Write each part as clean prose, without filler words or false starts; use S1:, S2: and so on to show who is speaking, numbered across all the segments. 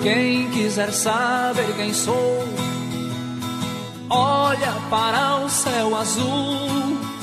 S1: Quem quiser saber quem sou, olha para o céu azul.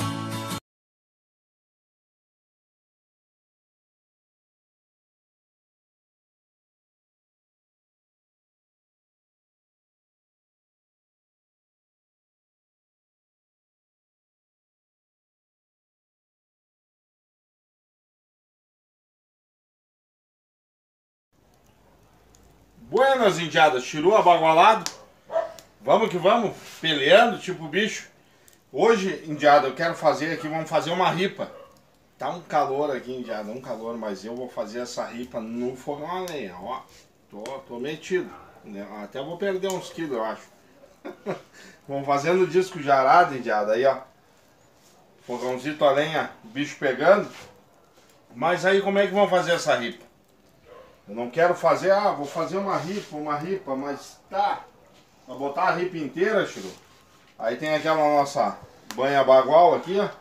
S2: Buenas, indiadas, tirou abagualado? Vamos que vamos, peleando tipo bicho. Hoje, indiada, eu quero fazer aqui, vamos fazer uma ripa. Tá um calor aqui, indiada, um calor, mas eu vou fazer essa ripa no fogão a lenha, ó. Tô metido, né? Até vou perder uns quilos, eu acho. Vamos fazer no disco de arado, indiada, aí ó. Fogãozito a lenha, bicho pegando. Mas aí como é que vamos fazer essa ripa? Eu não quero fazer, vou fazer uma ripa, mas tá. Pra botar a ripa inteira, Chiru. Aí tem aquela nossa banha bagual aqui, ó.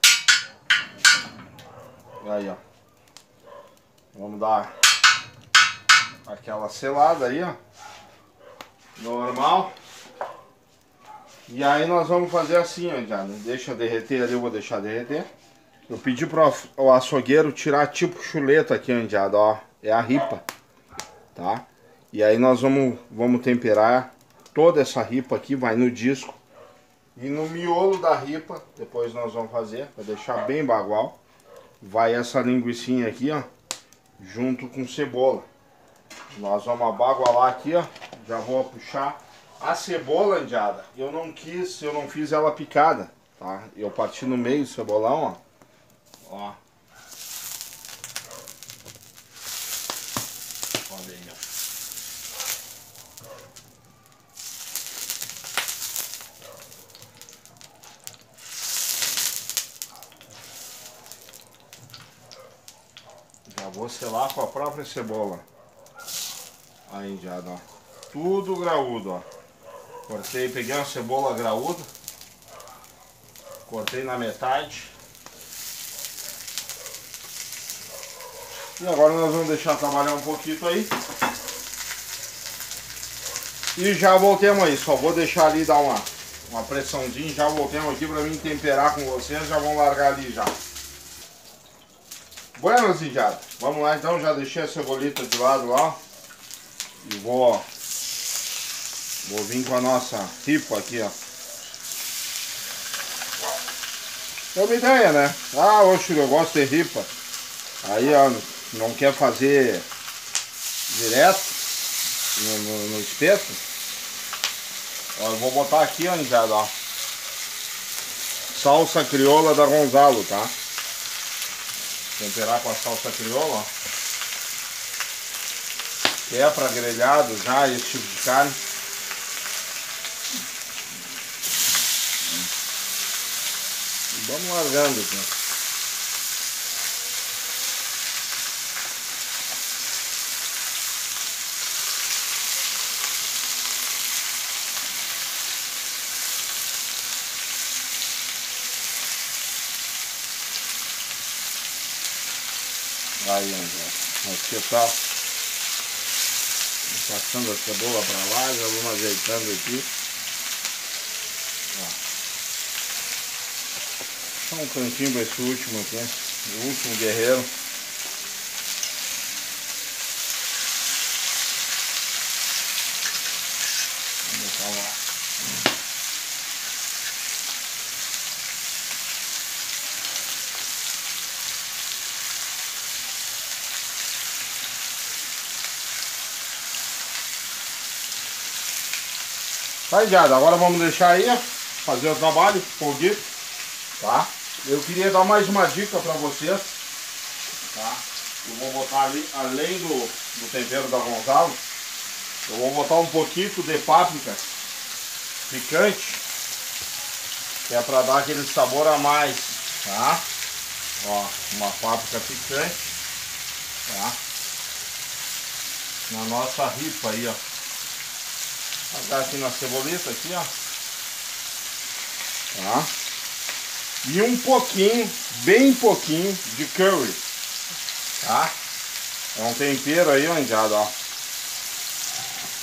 S2: Aí, ó. Vamos dar aquela selada aí, ó. Normal. E aí nós vamos fazer assim, ó, já. Deixa derreter ali, eu vou deixar derreter. Eu pedi pro açougueiro tirar tipo chuleta aqui, ó, ó. É a ripa, tá? E aí nós vamos temperar toda essa ripa aqui, vai no disco. E no miolo da ripa, depois nós vamos fazer, para deixar bem bagual. Vai essa linguicinha aqui, ó, junto com cebola. Nós vamos abagualar aqui, ó. Já vou puxar a cebola, indiada. Eu não fiz ela picada, tá? Eu parti no meio o cebolão, ó. Ó. Olha aí, ó. Já vou selar com a própria cebola. Aí, indiada, ó. Tudo graúdo, ó. Cortei, peguei uma cebola graúda. Cortei na metade. E agora nós vamos deixar trabalhar um pouquinho aí. E já voltemos aí. Só vou deixar ali dar uma pressãozinha. Já voltemos aqui para mim temperar com vocês. Já vão largar ali já. Buenas, indiada. Vamos lá então. Já deixei a cebolita de lado lá. E vou vir com a nossa ripa aqui, ó. É uma ideia, né? Oxe, eu gosto de ripa. Aí, ó, não quer fazer direto no espeto. Ó, eu vou botar aqui, ó, indiada, ó. Salsa crioula da Gonzalo, tá? Temperar com a salsa crioula, ó. Que é pra grelhado já, esse tipo de carne. E vamos largando aqui. Aí, André. Aqui tá passando a cebola pra lá, já vamos ajeitando aqui. Ó. Só um cantinho para esse último aqui, o último guerreiro. Vamos botar lá. Tá, indiada, agora vamos deixar aí, fazer o trabalho, foguito, tá? Eu queria dar mais uma dica pra vocês, tá? Eu vou botar ali, além do tempero da Gonzalo, eu vou botar um pouquinho de páprica picante, que é pra dar aquele sabor a mais, tá? Ó, uma páprica picante, tá? Na nossa ripa aí, ó. Tá aqui na cebolita, aqui, ó. Tá? E um pouquinho, bem pouquinho de curry, tá? É um tempero aí, ó, indiado, ó.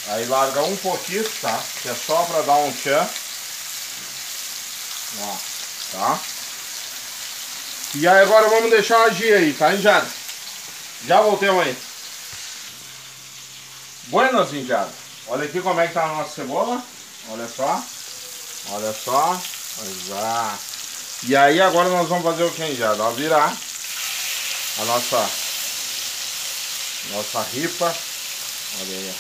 S2: Aí larga um pouquinho, tá? Que é só pra dar um tchan. Ó, tá? E aí agora vamos deixar agir aí, tá, indiada? Já voltemos aí. Buenas, indiada. Olha aqui como é que tá a nossa cebola. Olha só. Olha só. Exato. E aí agora nós vamos fazer o que, indiada? Vamos virar a nossa ripa. Olha aí.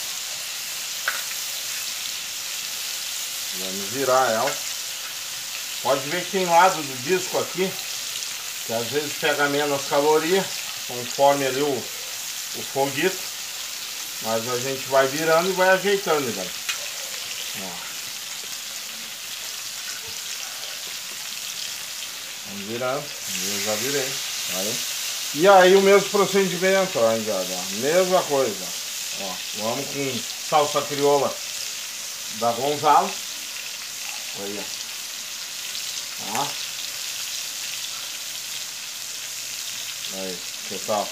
S2: Vamos virar ela. Pode ver que tem lado do disco aqui, que às vezes pega menos caloria, conforme ali o foguito. Mas a gente vai virando e vai ajeitando, velho. Vamos virando. Eu já virei. Aí. E aí o mesmo procedimento, ó, mesma coisa. Ó, vamos com salsa crioula da Gonzalo. Olha. Tá. Aí, que tal?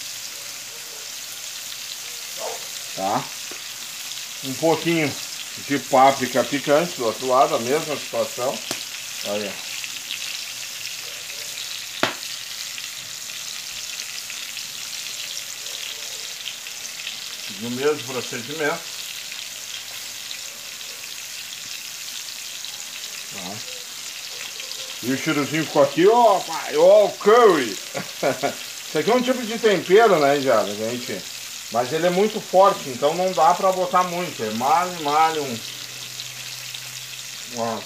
S2: Tá? Um pouquinho de páprica picante do outro lado, a mesma situação. Olha. No mesmo procedimento. Tá. E o cheirozinho ficou aqui, ó, pai, ó, o curry. Isso aqui é um tipo de tempero, né, Jada, gente? Mas ele é muito forte, então não dá pra botar muito. É malho, umas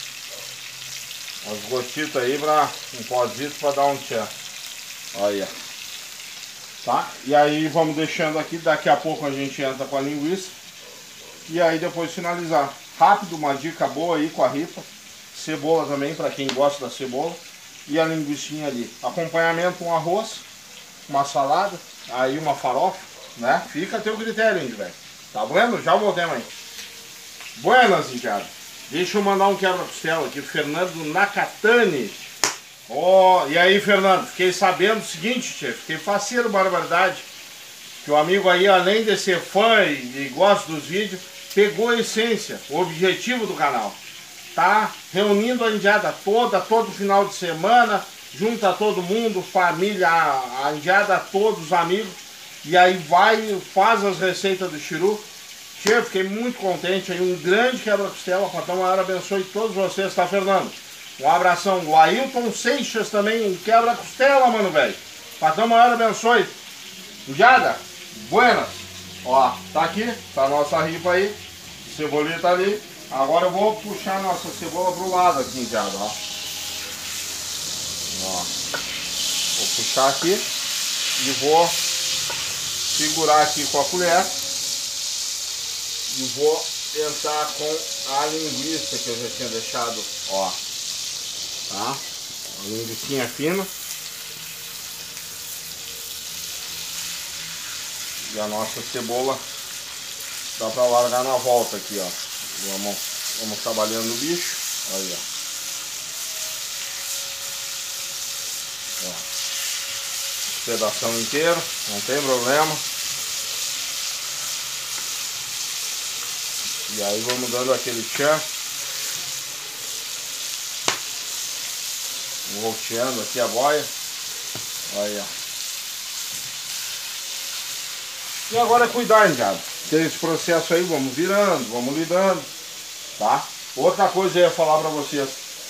S2: gotitas aí um pozito pra dar um tchan. Olha. Tá? E aí vamos deixando aqui, daqui a pouco a gente entra com a linguiça. E aí depois finalizar. Rápido, uma dica boa aí com a ripa. Cebola também, para quem gosta da cebola. E a linguiçinha ali. Acompanhamento, um arroz, uma salada, aí uma farofa, né? Fica a teu critério, índio, velho. Tá vendo? Já voltemos aí. Buenas, indiado. Deixa eu mandar um quebra-costela aqui. Fernando Nakatani. Ó, e aí, Fernando? Fiquei sabendo o seguinte, tia. Fiquei faceiro, barbaridade. Que o amigo aí, além de ser fã e gosta dos vídeos, pegou a essência, o objetivo do canal. Tá reunindo a indiada toda, todo final de semana, junta todo mundo, família, a indiada, todos os amigos, e aí vai, faz as receitas do Chiru. Tia, fiquei muito contente aí, um grande quebra-costela, Patrão Maior abençoe todos vocês, tá, Fernando? Um abração, o Ailton Seixas também, um quebra-costela, mano, velho. Patrão Maior abençoe. Indiada, buenas. Ó, tá aqui, tá a nossa ripa aí, cebolita ali. Agora eu vou puxar a nossa cebola pro lado aqui, indiada, ó. Ó. Vou puxar aqui e vou segurar aqui com a colher. E vou entrar com a linguiça que eu já tinha deixado, ó. Tá? A linguicinha fina. E a nossa cebola dá pra largar na volta aqui, ó. Vamos trabalhando no bicho. Olha. Ó. Pedação inteiro, não tem problema. E aí vamos dando aquele tchan. Volteando aqui a boia. Olha. E agora é cuidar, indiado. Tem esse processo aí, vamos virando, vamos lidando, tá? Outra coisa eu ia falar pra vocês.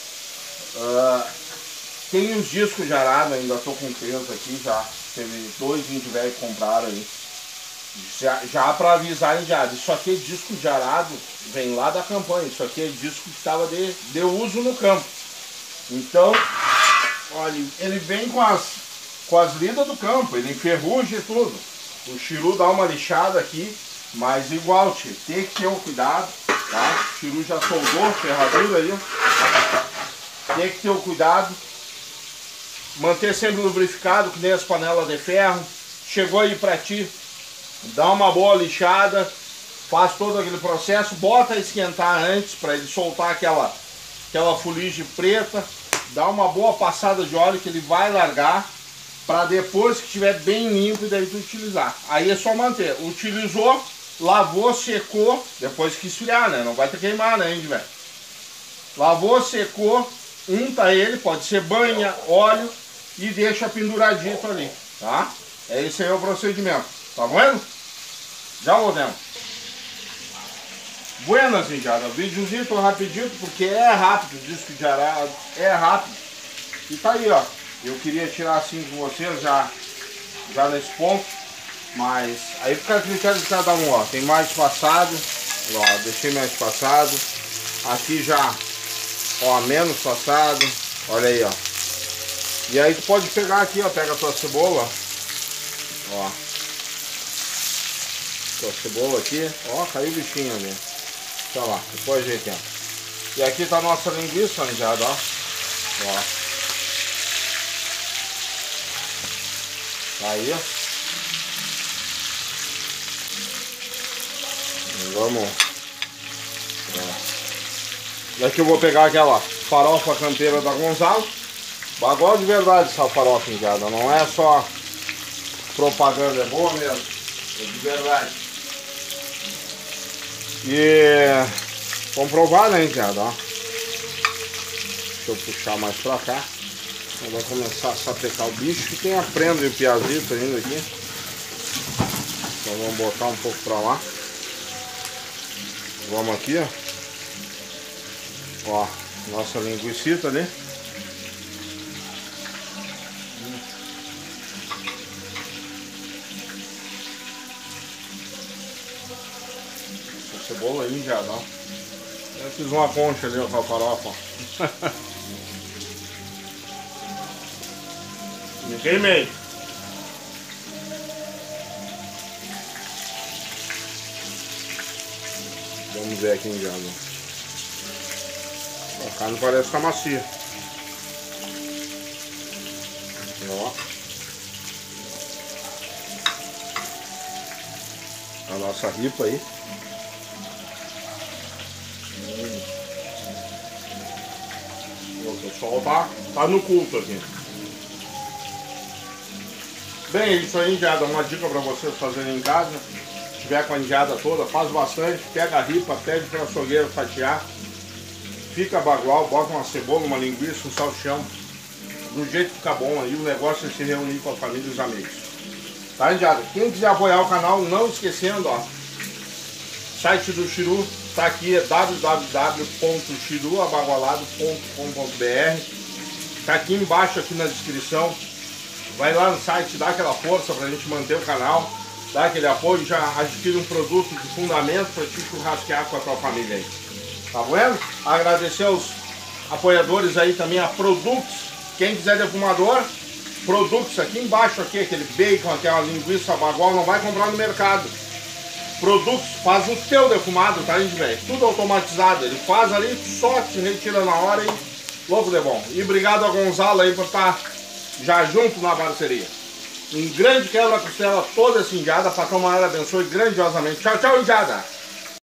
S2: Tem uns discos de arado, ainda tô com 3 aqui, já teve 2 índios velhos que compraram aí. Já pra avisar, indiado, isso aqui é disco de arado, vem lá da campanha, isso aqui é disco que estava de uso no campo. Então, olha, ele vem com as lidas do campo, ele enferruja e tudo. O Chiru dá uma lixada aqui, mas igual, tio, tem que ter um cuidado, tá? O Chiru já soldou a ferradura aí, tem que ter um cuidado. Manter sempre lubrificado, que nem as panelas de ferro. Chegou aí pra ti, dá uma boa lixada, faz todo aquele processo, bota a esquentar antes para ele soltar aquela fuligem preta, dá uma boa passada de óleo que ele vai largar, para depois que estiver bem limpo e daí tu utilizar. Aí é só manter. Utilizou, lavou, secou, depois que esfriar, né? Não vai ter queimar, né, hein, velho? Lavou, secou, unta ele, pode ser banha, óleo e deixa penduradito ali, tá? Esse aí é o procedimento, tá vendo? Já voltamos. Buenas, indiada, videozinho tô rapidinho, porque é rápido, o disco de arado é rápido. E tá aí, ó, eu queria tirar assim com vocês já nesse ponto, mas aí fica a critério de cada um, ó. Tem mais espaçado, ó, deixei mais espaçado. Aqui já, ó, menos passado, olha aí, ó. E aí tu pode pegar aqui, ó, pega a tua cebola, ó. Tua cebola aqui, ó, caiu o bichinho ali. Deixa lá, depois ajeitando. E aqui tá a nossa linguiça, indiada, ó. Ó. Tá aí, ó. Vamos. E aqui eu vou pegar aquela farofa campeira da Gonzalo. Bagual de verdade essa farofa, indiada. Não é só propaganda, é boa mesmo. É de verdade. E vamos provar, né, indiada, ó. Deixa eu puxar mais pra cá. Vai começar a sapecar o bicho. Tem a prenda e o piazito ainda aqui. Então vamos botar um pouco pra lá. Vamos aqui, ó. Ó, nossa linguicita ali. Essa cebola aí já dá. Eu fiz uma concha ali, ó, com a farofa, ó. Me queimei. Vamos ver aqui em casa. A carne parece estar macia. Ó. A nossa ripa aí. O pessoal tá no culto aqui. Bem, é isso aí, indiada. Uma dica para vocês fazerem em casa. Se tiver com a indiada toda, faz bastante. Pega a ripa, pede para o açougueiro fatiar. Fica bagual, bota uma cebola, uma linguiça, um salsichão. Do jeito que fica bom aí, o negócio é se reunir com a família e os amigos. Tá, indiada? Quem quiser apoiar o canal, não esquecendo, ó. Site do Chiru, tá aqui, é www.chiruabagualado.com.br. Tá aqui embaixo, aqui na descrição. Vai lá no site, dá aquela força pra gente manter o canal, dá aquele apoio, já adquire um produto de fundamento pra te churrasquear com a tua família aí. Tá vendo? Agradecer aos apoiadores aí também, a Produx. Quem quiser defumador, Produx aqui embaixo, aqui, aquele bacon, aquela linguiça bagual, não vai comprar no mercado. Produx faz o teu defumado, tá, gente, velho? Tudo automatizado, ele faz ali, só se retira na hora e louco de bom. E obrigado a Gonzalo aí por estar já junto na parceria. Um grande quebra-costela toda essa indiada, Patrão Maior abençoe grandiosamente. Tchau, tchau, indiada!